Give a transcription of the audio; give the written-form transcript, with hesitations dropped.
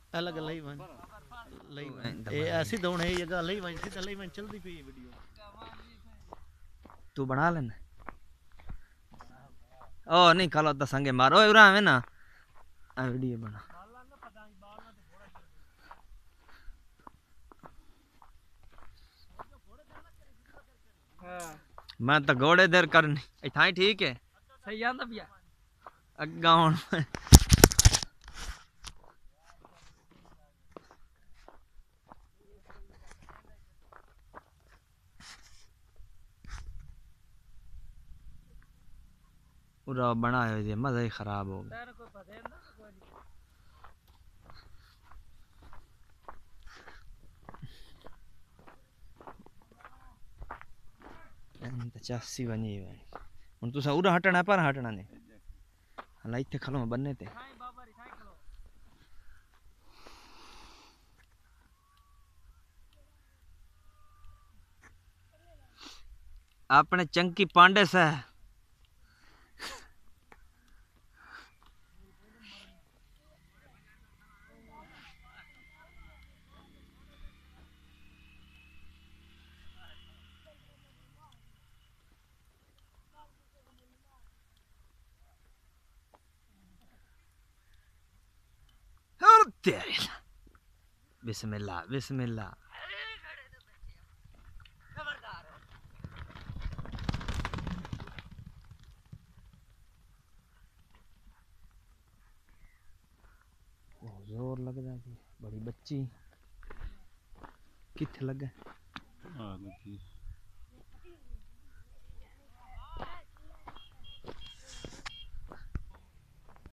अलग लई वन लई वन ए ऐसी दौड़ है ये जगह लई वन सीधा लई वन चलती पई वीडियो तू बना लेना ओ नहीं कल तो संगे मारो इब्रा है ना वीडियो बना मैं तो घोड़े देर करनी इतना ठीक है सही आंदा पिया अग्गा हुन पूरा बनाया है मजा ही खराब हो गया तो चासी बनी है हुन तुसा उरा हटना पर हटना ने हला इथे खलो बन्ने ते अपने चंकी पांडे से बिस्मिल्लाह बिस्मिल्लाह जोर लग जाती बड़ी बच्ची किथे लगे